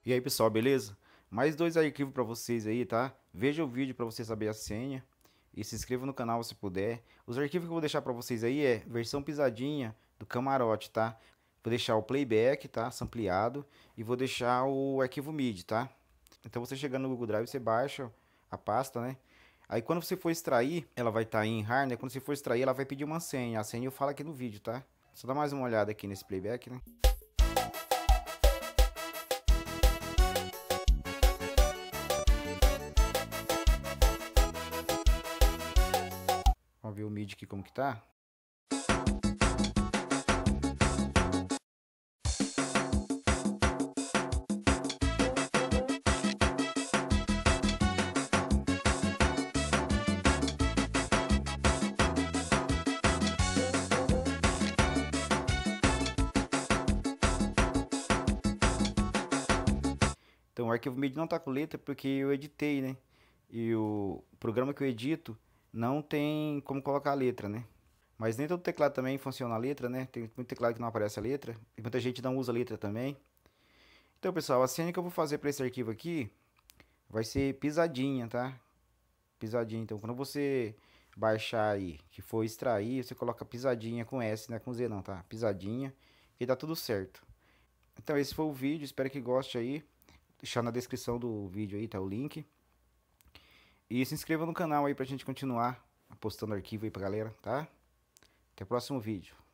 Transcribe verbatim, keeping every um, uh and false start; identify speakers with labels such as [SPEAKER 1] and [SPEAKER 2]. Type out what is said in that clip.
[SPEAKER 1] E aí pessoal, beleza? Mais dois arquivos para vocês aí, tá? Veja o vídeo para você saber a senha e se inscreva no canal se puder. Os arquivos que eu vou deixar para vocês aí é versão pisadinha do camarote, tá? Vou deixar o playback, tá? Sampleado, e vou deixar o arquivo M I D I, tá? Então você chegando no Google Drive, você baixa a pasta, né? Aí quando você for extrair, ela vai estar tá em RAR, né? Quando você for extrair, ela vai pedir uma senha. A senha eu falo aqui no vídeo, tá? Só dá mais uma olhada aqui nesse playback, né? Vamos ver o M I D I aqui como que tá. Então o arquivo M I D I não tá com letra porque eu editei, né? E o programa que eu edito não tem como colocar a letra, né? Mas nem todo teclado também funciona a letra, né? Tem muito teclado que não aparece a letra. E muita gente não usa a letra também. Então, pessoal, a senha que eu vou fazer para esse arquivo aqui vai ser pisadinha, tá? Pisadinha. Então, quando você baixar aí, que for extrair, você coloca pisadinha com S, não é com Z não, tá? Pisadinha, e dá tudo certo. Então, esse foi o vídeo. Espero que goste aí. Deixar na descrição do vídeo aí, tá o link. E se inscreva no canal aí pra gente continuar postando arquivo aí pra galera, tá? Até o próximo vídeo.